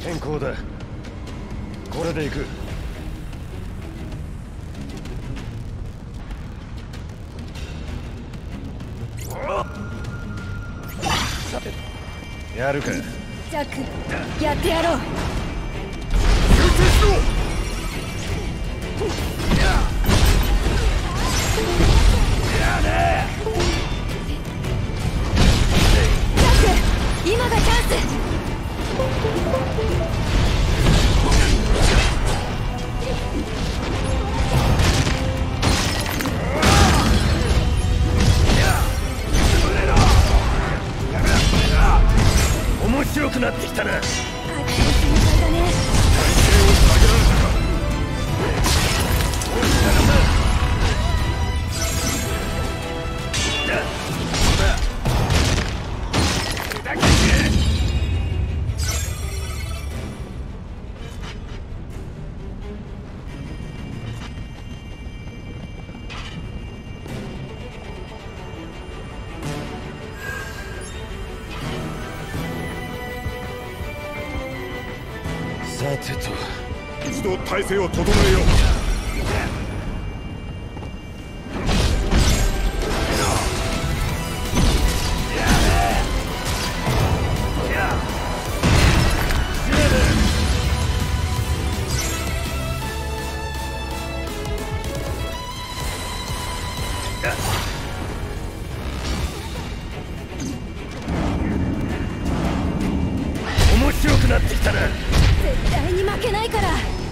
変更だ。これで行く。さてやるか。 ジャック、やってやろう。 集中しろ。やれ。 ジャック、今がチャンス。 面白くなってきたな。 あっちの心配だね。 体勢を下げられたか。さてと、一度体勢を整えよう。面白くなってきたな。 絶対に負けないから。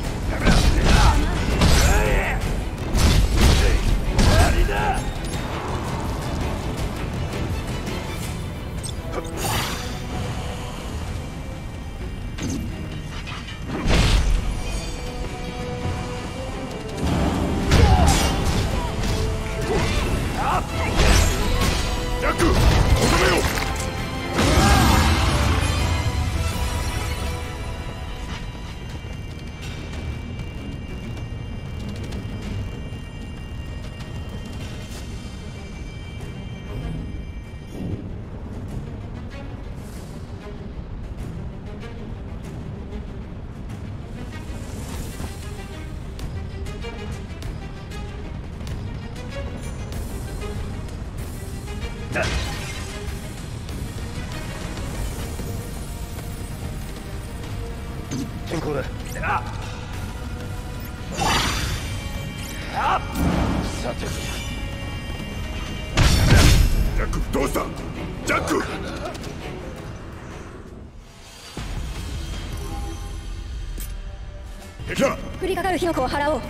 ジャック、とどめよう。変更だ。さて、ジャック、どうした？ジャック。敵だ。 降りかかる火の粉を払おう。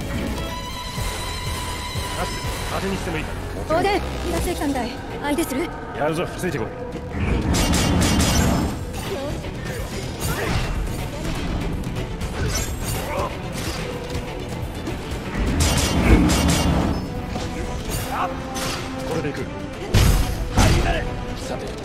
当てにしてもいいか。 オーデン、気がついてきたみたい。相手する？ やるぞ、ついてこい。これでいく。さて。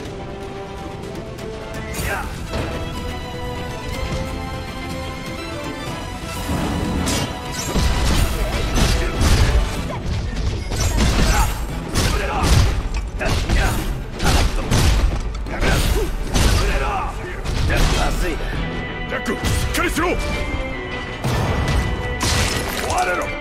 まずいな。ジャック、しっかりしろ。終われろ。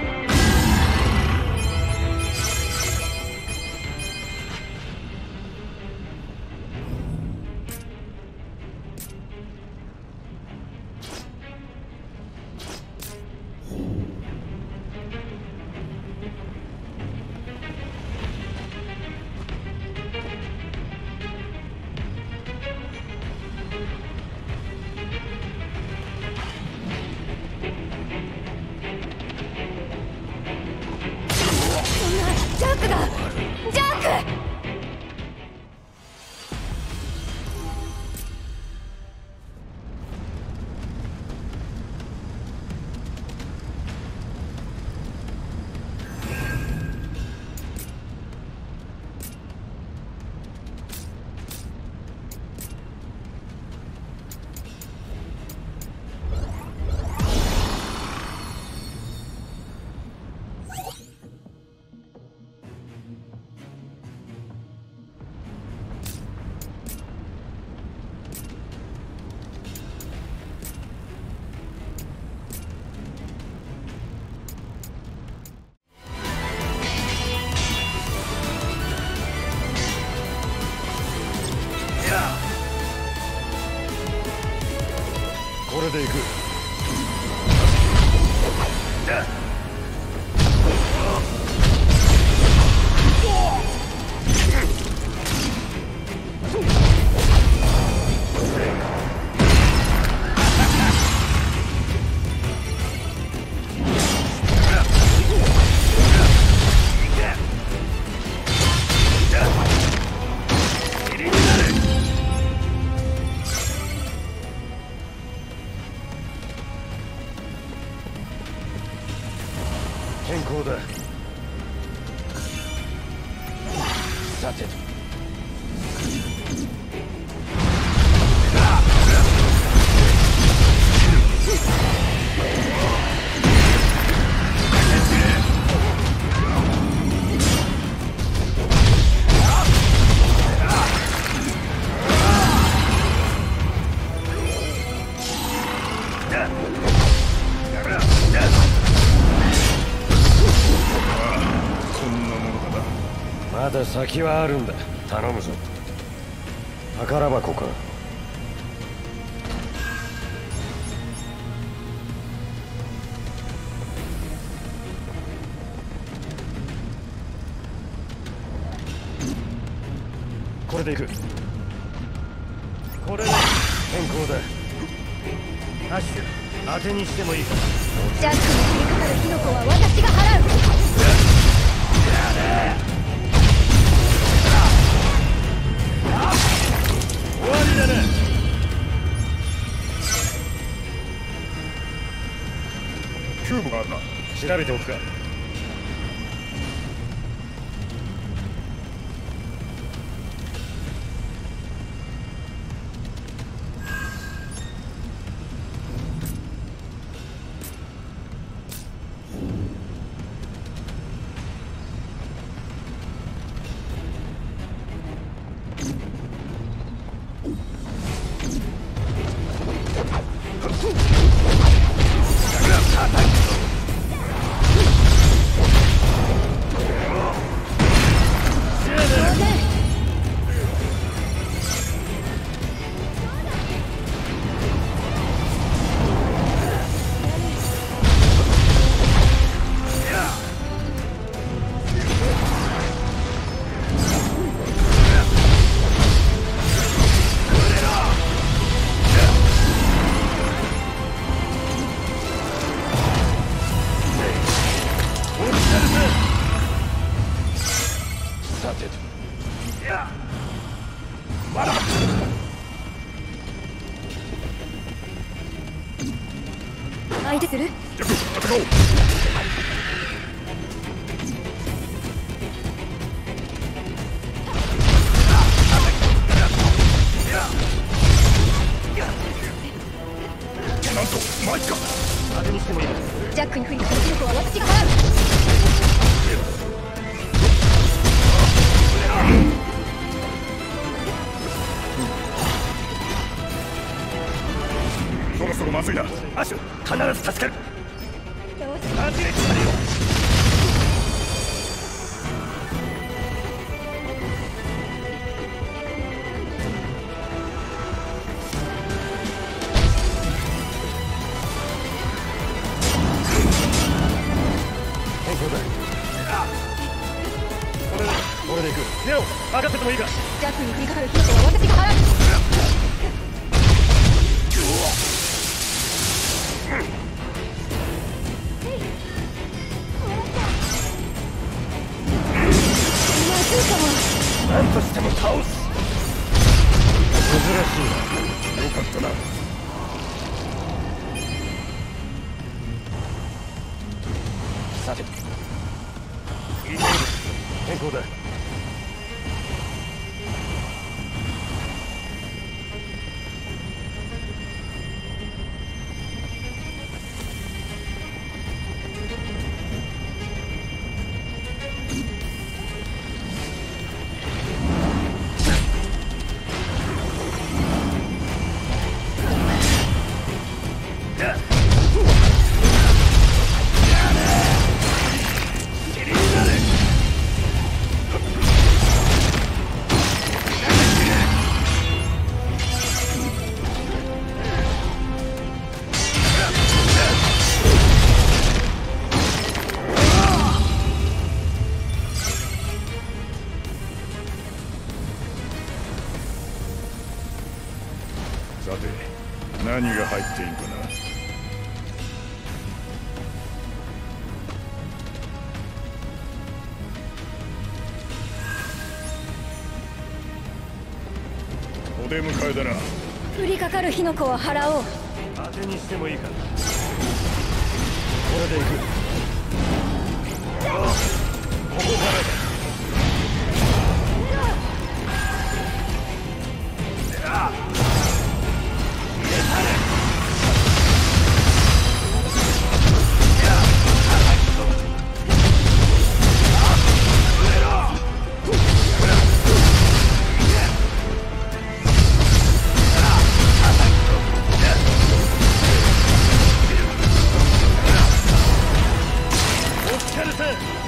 ジャックだ！ジャック！ れで行く。変更だ。さてと。まだ先はあるんだ。頼むぞ。宝箱か。これで行く。これで変更だ。アッシュ、当てにしてもいいか。 ジャックに降りかかる火の粉は私が払う。 終わりだな。キューブがあるな。調べておくか。さてと。いや、まだ。 相手する？ 戦おう。なんとマイクか。当てにしてもいい。 ジャックに降りかかる火の粉は私が払う。 そろそろまずいな。アシュ、必ず助ける。 よし。 マジで決まるよ。変更だ。これで行く。ネオ、上がっててもいいか。 ジャックに降りかかる火の粉は私が払う。 何としても倒す。珍しいな。よかったな。さて、いい変更だ。 さて何が入っているかな。お出迎えだな。 降りかかる火の粉は払おう。 当てにしてもいいか。これで行く。ここからだ。お疲れさん。